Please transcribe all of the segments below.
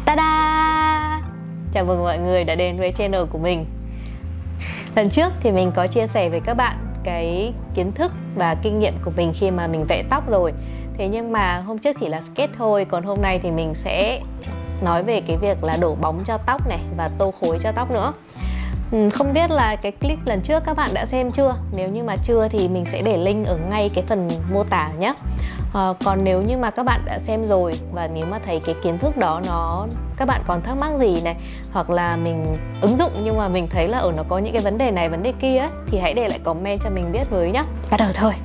Ta-da! Chào mừng mọi người đã đến với channel của mình. Lần trước thì mình có chia sẻ với các bạn cái kiến thức và kinh nghiệm của mình khi mà mình vẽ tóc rồi. Thế nhưng mà hôm trước chỉ là sketch thôi, còn hôm nay thì mình sẽ nói về cái việc là đổ bóng cho tóc này và tô khối cho tóc nữa. Không biết là cái clip lần trước các bạn đã xem chưa? Nếu như mà chưa thì mình sẽ để link ở ngay cái phần mô tả nhé. Còn nếu như mà các bạn đã xem rồi và nếu mà thấy cái kiến thức đó các bạn còn thắc mắc gì này, hoặc là mình ứng dụng nhưng mà mình thấy là nó có những cái vấn đề này vấn đề kia ấy, thì hãy để lại comment cho mình biết với nhé. Bắt đầu thôi.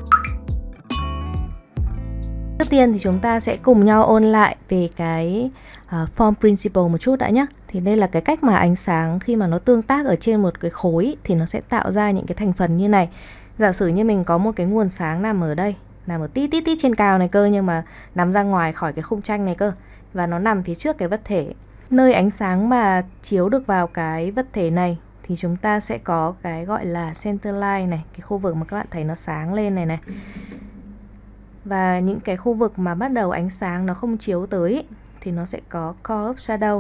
Trước tiên thì chúng ta sẽ cùng nhau ôn lại về cái form principle một chút đã nhé. Thì đây là cái cách mà ánh sáng khi mà nó tương tác ở trên một cái khối thì nó sẽ tạo ra những cái thành phần như này. Giả sử như mình có một cái nguồn sáng nằm ở đây, nằm ở tít trên cao này cơ, nhưng mà nằm ra ngoài khỏi cái khung tranh này cơ, và nó nằm phía trước cái vật thể. Nơi ánh sáng mà chiếu được vào cái vật thể này thì chúng ta sẽ có cái gọi là center line này, cái khu vực mà các bạn thấy nó sáng lên này này. Và những cái khu vực mà bắt đầu ánh sáng nó không chiếu tới thì nó sẽ có curve shadow.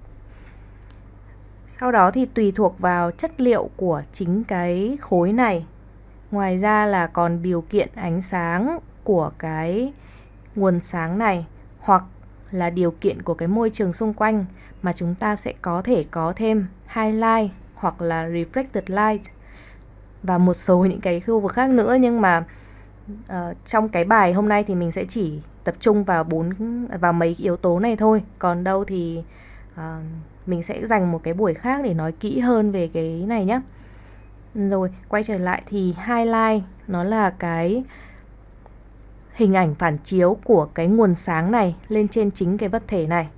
Sau đó thì tùy thuộc vào chất liệu của chính cái khối này, ngoài ra là còn điều kiện ánh sáng của cái nguồn sáng này, hoặc là điều kiện của cái môi trường xung quanh, mà chúng ta sẽ có thể có thêm highlight hoặc là reflected light và một số những cái khu vực khác nữa. Nhưng mà trong cái bài hôm nay thì mình sẽ chỉ tập trung vào mấy yếu tố này thôi. Còn đâu thì mình sẽ dành một cái buổi khác để nói kỹ hơn về cái này nhé. Rồi, quay trở lại thì highlight nó là cái hình ảnh phản chiếu của cái nguồn sáng này lên trên chính cái vật thể này.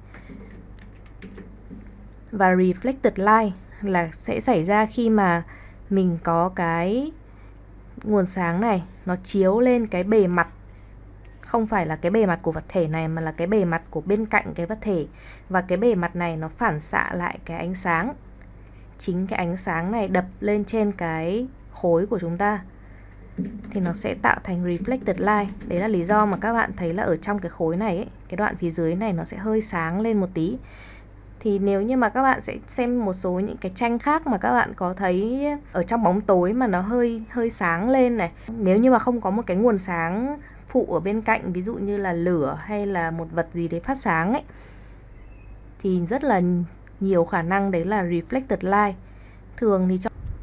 Và reflected light là sẽ xảy ra khi mà mình có cái nguồn sáng này nó chiếu lên cái bề mặt, không phải là cái bề mặt của vật thể này mà là cái bề mặt của bên cạnh cái vật thể, và cái bề mặt này nó phản xạ lại cái ánh sáng. Chính cái ánh sáng này đập lên trên cái khối của chúng ta thì nó sẽ tạo thành reflected light. Đấy là lý do mà các bạn thấy là ở trong cái khối này ấy, cái đoạn phía dưới này nó sẽ hơi sáng lên một tí. Thì nếu như mà các bạn sẽ xem một số những cái tranh khác mà các bạn có thấy ở trong bóng tối mà nó hơi sáng lên này, nếu như mà không có một cái nguồn sáng phụ ở bên cạnh, ví dụ như là lửa hay là một vật gì đấy phát sáng ấy, thì rất là nhiều khả năng đấy là reflected light. Thường thì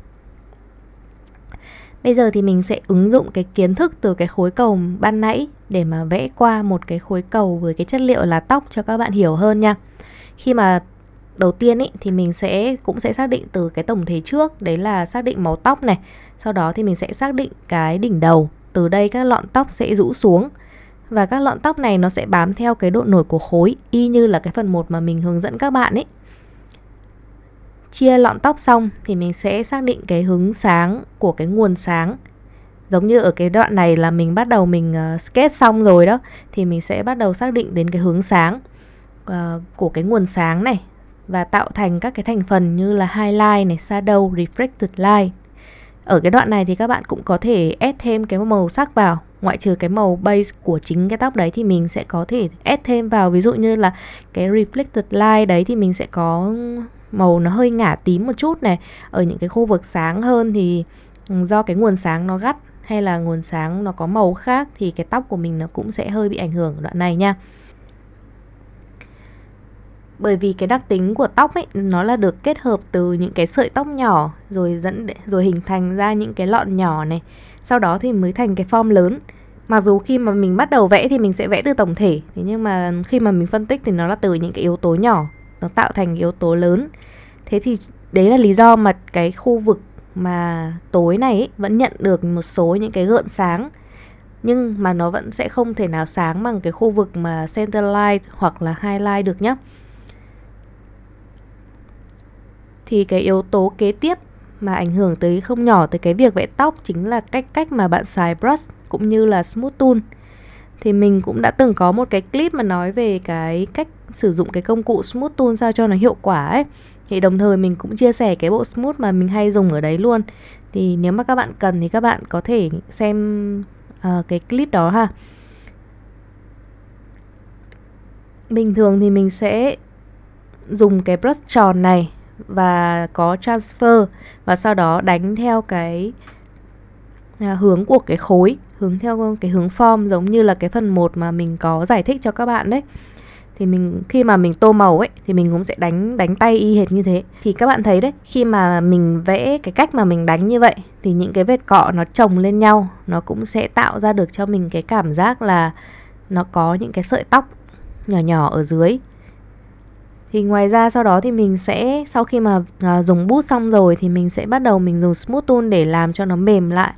bây giờ thì mình sẽ ứng dụng cái kiến thức từ cái khối cầu ban nãy để mà vẽ qua một cái khối cầu với cái chất liệu là tóc cho các bạn hiểu hơn nha. Khi mà đầu tiên ý, thì mình cũng sẽ xác định từ cái tổng thể trước, đấy là xác định màu tóc này. Sau đó thì mình sẽ xác định cái đỉnh đầu. Từ đây các lọn tóc sẽ rũ xuống, và các lọn tóc này nó sẽ bám theo cái độ nổi của khối, y như là cái phần 1 mà mình hướng dẫn các bạn ấy. Chia lọn tóc xong thì mình sẽ xác định cái hướng sáng của cái nguồn sáng. Giống như ở cái đoạn này là mình bắt đầu sketch xong rồi đó, thì mình sẽ bắt đầu xác định đến cái hướng sáng của cái nguồn sáng này, và tạo thành các cái thành phần như là highlight này, shadow, reflected light. Ở cái đoạn này thì các bạn cũng có thể add thêm cái màu sắc vào. Ngoại trừ cái màu base của chính cái tóc đấy thì mình sẽ có thể add thêm vào. Ví dụ như là cái reflected light đấy thì mình sẽ có màu nó hơi ngả tím một chút này. Ở những cái khu vực sáng hơn thì do cái nguồn sáng nó gắt hay là nguồn sáng nó có màu khác thì cái tóc của mình nó cũng sẽ hơi bị ảnh hưởng ở đoạn này nha. Bởi vì cái đặc tính của tóc ấy, nó là được kết hợp từ những cái sợi tóc nhỏ rồi hình thành ra những cái lọn nhỏ này. Sau đó thì mới thành cái form lớn. Mặc dù khi mà mình bắt đầu vẽ thì mình sẽ vẽ từ tổng thể, thế nhưng mà khi mà mình phân tích thì nó là từ những cái yếu tố nhỏ, nó tạo thành yếu tố lớn. Thế thì đấy là lý do mà cái khu vực mà tối này ấy, vẫn nhận được một số những cái gợn sáng, nhưng mà nó vẫn sẽ không thể nào sáng bằng cái khu vực mà center light hoặc là highlight được nhé. Thì cái yếu tố kế tiếp mà ảnh hưởng tới không nhỏ tới cái việc vẽ tóc chính là cách mà bạn xài brush cũng như là smooth tool. Thì mình cũng đã từng có một cái clip mà nói về cái cách sử dụng cái công cụ smooth tool sao cho nó hiệu quả ấy. Thì đồng thời mình cũng chia sẻ cái bộ smooth mà mình hay dùng ở đấy luôn. Thì nếu mà các bạn cần thì các bạn có thể xem cái clip đó ha. Bình thường thì mình sẽ dùng cái brush tròn này và có transfer, và sau đó đánh theo cái hướng của cái khối, hướng theo cái hướng form, giống như là cái phần 1 mà mình có giải thích cho các bạn đấy. Thì mình khi mà mình tô màu ấy thì mình cũng sẽ đánh tay y hệt như thế. Thì các bạn thấy đấy, khi mà mình vẽ cái cách mà mình đánh như vậy thì những cái vết cọ nó chồng lên nhau, nó cũng sẽ tạo ra được cho mình cái cảm giác là nó có những cái sợi tóc nhỏ nhỏ ở dưới. Thì ngoài ra sau đó thì mình sẽ, sau khi mà dùng bút xong rồi thì mình sẽ bắt đầu mình dùng Smooth Tool để làm cho nó mềm lại.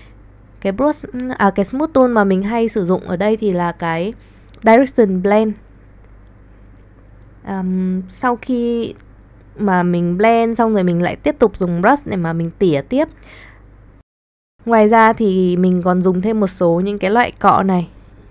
Cái Smooth Tool mà mình hay sử dụng ở đây thì là cái Direction Blend. Sau khi mà mình blend xong rồi mình lại tiếp tục dùng brush để mà mình tỉa tiếp. Ngoài ra thì mình còn dùng thêm một số những cái loại cọ này.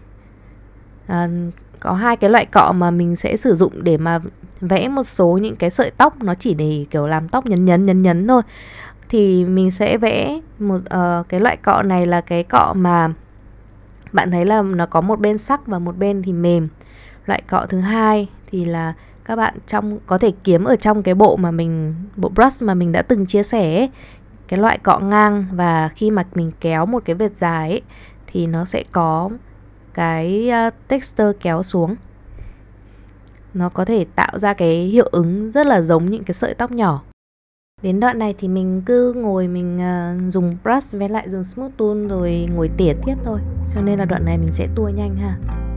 Có 2 cái loại cọ mà mình sẽ sử dụng để mà vẽ một số những cái sợi tóc, nó chỉ để kiểu làm tóc nhấn nhấn thôi. Thì mình sẽ vẽ một cái loại cọ này là cái cọ mà bạn thấy là nó có một bên sắc và một bên thì mềm. Loại cọ thứ hai thì là các bạn có thể kiếm ở trong cái bộ brush mà mình đã từng chia sẻ ấy, cái loại cọ ngang, và khi mà mình kéo một cái vệt dài ấy, thì nó sẽ có cái texture kéo xuống. Nó có thể tạo ra cái hiệu ứng rất là giống những cái sợi tóc nhỏ. Đến đoạn này thì mình cứ ngồi mình dùng brush với lại dùng Smooth Tool rồi ngồi tỉa tiếp thôi. Cho nên là đoạn này mình sẽ tua nhanh ha.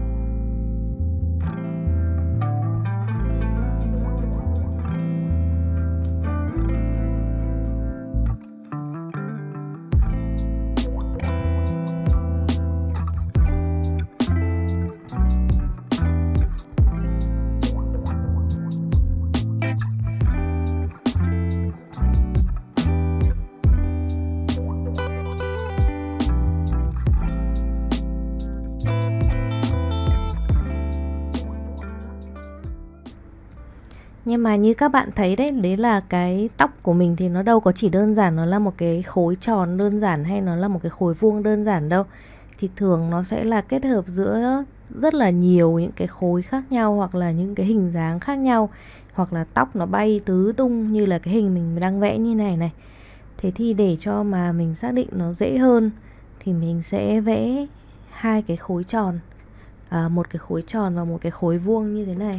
Nhưng mà như các bạn thấy đấy là cái tóc của mình thì nó đâu có chỉ đơn giản nó là một cái khối tròn đơn giản hay nó là một cái khối vuông đơn giản đâu. Thì thường nó sẽ là kết hợp giữa rất là nhiều những cái khối khác nhau, hoặc là những cái hình dáng khác nhau, hoặc là tóc nó bay tứ tung như là cái hình mình đang vẽ như này này. Thế thì để cho mà mình xác định nó dễ hơn thì mình sẽ vẽ 2 cái khối tròn, một cái khối tròn và một cái khối vuông như thế này.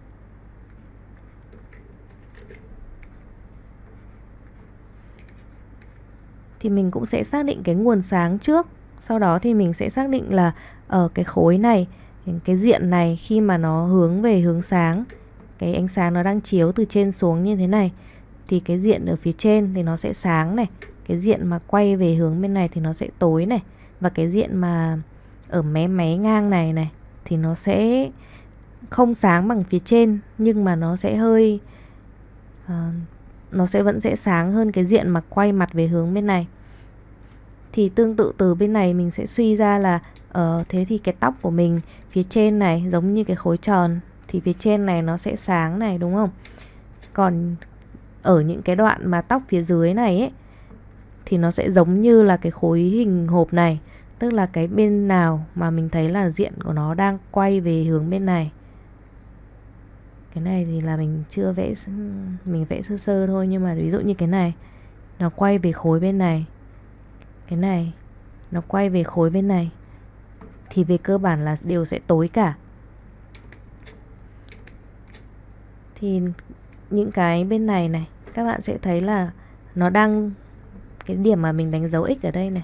Thì mình cũng sẽ xác định cái nguồn sáng trước. Sau đó thì mình sẽ xác định là ở cái khối này, cái diện này khi mà nó hướng về hướng sáng, cái ánh sáng nó đang chiếu từ trên xuống như thế này, thì cái diện ở phía trên thì nó sẽ sáng này. Cái diện mà quay về hướng bên này thì nó sẽ tối này. Và cái diện mà ở mé ngang này thì nó sẽ không sáng bằng phía trên, nhưng mà nó sẽ hơi nó sẽ vẫn sẽ sáng hơn cái diện mà quay mặt về hướng bên này. Thì tương tự từ bên này mình sẽ suy ra là thế thì cái tóc của mình phía trên này giống như cái khối tròn, thì phía trên này nó sẽ sáng này, đúng không? Còn ở những cái đoạn mà tóc phía dưới này ấy, thì nó sẽ giống như là cái khối hình hộp này. Tức là cái bên nào mà mình thấy là diện của nó đang quay về hướng bên này. Cái này thì là mình chưa vẽ, mình vẽ sơ sơ thôi. Nhưng mà ví dụ như cái này nó quay về khối bên này, cái này nó quay về khối bên này, thì về cơ bản là đều sẽ tối cả. Thì những cái bên này này các bạn sẽ thấy là nó đang, cái điểm mà mình đánh dấu x ở đây này,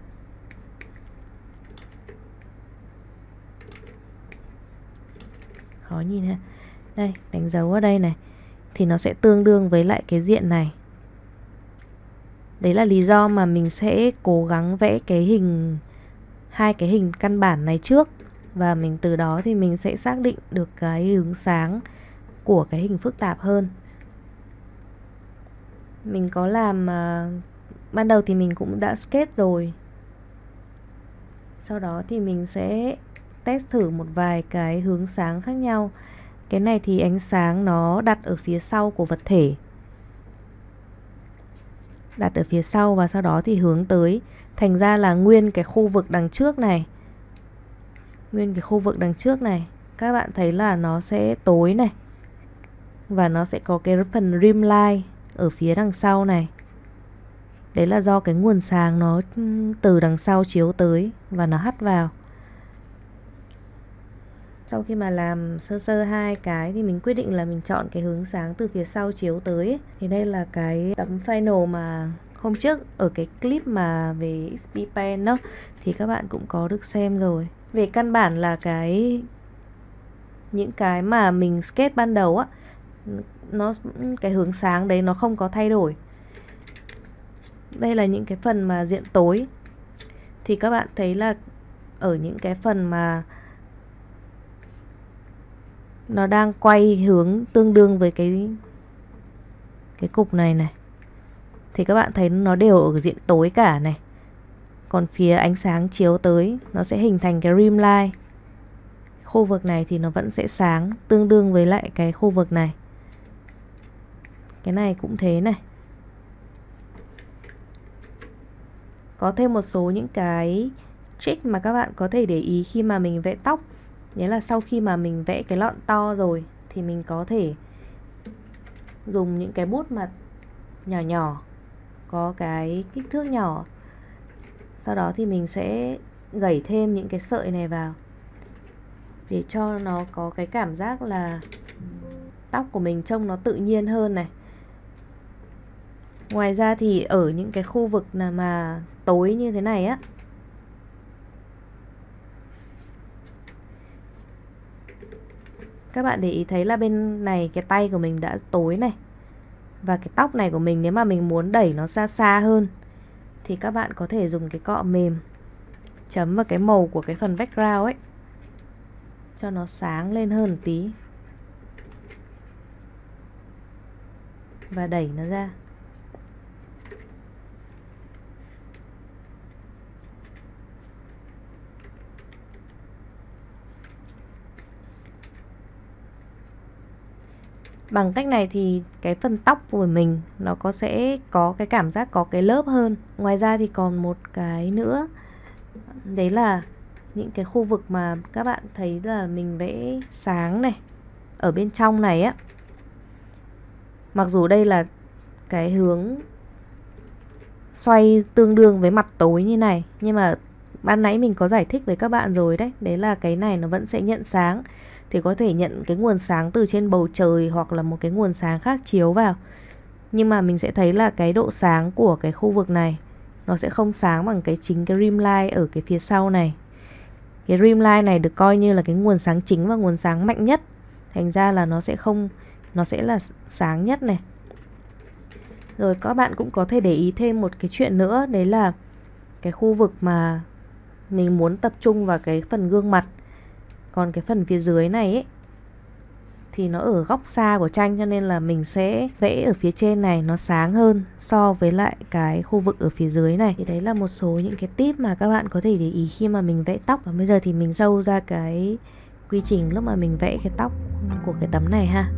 khó nhìn ha. Đây, đánh dấu ở đây này, thì nó sẽ tương đương với lại cái diện này. Đấy là lý do mà mình sẽ cố gắng vẽ hai cái hình căn bản này trước, và mình từ đó thì mình sẽ xác định được cái hướng sáng của cái hình phức tạp hơn. Mình có làm ban đầu thì mình cũng đã sketch rồi. Sau đó thì mình sẽ test thử một vài cái hướng sáng khác nhau. Cái này thì ánh sáng nó đặt ở phía sau của vật thể, đặt ở phía sau và sau đó thì hướng tới. Thành ra là nguyên cái khu vực đằng trước này, các bạn thấy là nó sẽ tối này. và nó sẽ có cái phần rim line ở phía đằng sau này. Đấy là do cái nguồn sáng nó từ đằng sau chiếu tới và nó hắt vào. Sau khi mà làm sơ sơ hai cái thì mình quyết định là mình chọn cái hướng sáng từ phía sau chiếu tới ấy. Thì đây là cái tấm final mà hôm trước ở cái clip mà về XP Pen đó thì các bạn cũng có được xem rồi. Về căn bản là những cái mà mình sketch ban đầu á, cái hướng sáng đấy nó không có thay đổi. Đây là những cái phần mà diện tối thì các bạn thấy là ở những cái phần mà nó đang quay hướng tương đương với cái cục này này thì các bạn thấy nó đều ở diện tối cả này. Còn phía ánh sáng chiếu tới nó sẽ hình thành cái rim line. Khu vực này thì nó vẫn sẽ sáng tương đương với lại cái khu vực này. Cái này cũng thế này. Có thêm một số những cái trick mà các bạn có thể để ý khi mà mình vẽ tóc. Nghĩa là sau khi mà mình vẽ cái lọn to rồi thì mình có thể dùng những cái bút mà nhỏ nhỏ, có cái kích thước nhỏ. Sau đó thì mình sẽ gẩy thêm những cái sợi này vào để cho nó có cái cảm giác là tóc của mình trông nó tự nhiên hơn này. Ngoài ra thì ở những cái khu vực nào mà tối như thế này á, các bạn để ý thấy là bên này cái tay của mình đã tối này. Và cái tóc này của mình nếu mà mình muốn đẩy nó xa xa hơn thì các bạn có thể dùng cái cọ mềm chấm vào cái màu của cái phần background ấy cho nó sáng lên hơn một tí và đẩy nó ra. Bằng cách này thì cái phần tóc của mình nó sẽ có cái cảm giác có cái lớp hơn. Ngoài ra thì còn một cái nữa, đấy là những cái khu vực mà các bạn thấy là mình vẽ sáng này ở bên trong này á. Mặc dù đây là cái hướng xoay tương đương với mặt tối như này, nhưng mà ban nãy mình có giải thích với các bạn rồi đấy. Đấy là cái này nó vẫn sẽ nhận sáng. Thì có thể nhận cái nguồn sáng từ trên bầu trời hoặc là một cái nguồn sáng khác chiếu vào. Nhưng mà mình sẽ thấy là cái độ sáng của cái khu vực này nó sẽ không sáng bằng chính cái rim line ở cái phía sau này. Cái rim line này được coi như là cái nguồn sáng chính và nguồn sáng mạnh nhất. Thành ra là nó sẽ là sáng nhất này. Rồi các bạn cũng có thể để ý thêm một cái chuyện nữa, đấy là cái khu vực mà mình muốn tập trung vào cái phần gương mặt. Còn cái phần phía dưới này ấy, thì nó ở góc xa của tranh, cho nên là mình sẽ vẽ ở phía trên này nó sáng hơn so với lại cái khu vực ở phía dưới này. Thì đấy là một số những cái tip mà các bạn có thể để ý khi mà mình vẽ tóc. Và bây giờ thì mình show ra cái quy trình lúc mà mình vẽ cái tóc của cái tấm này ha.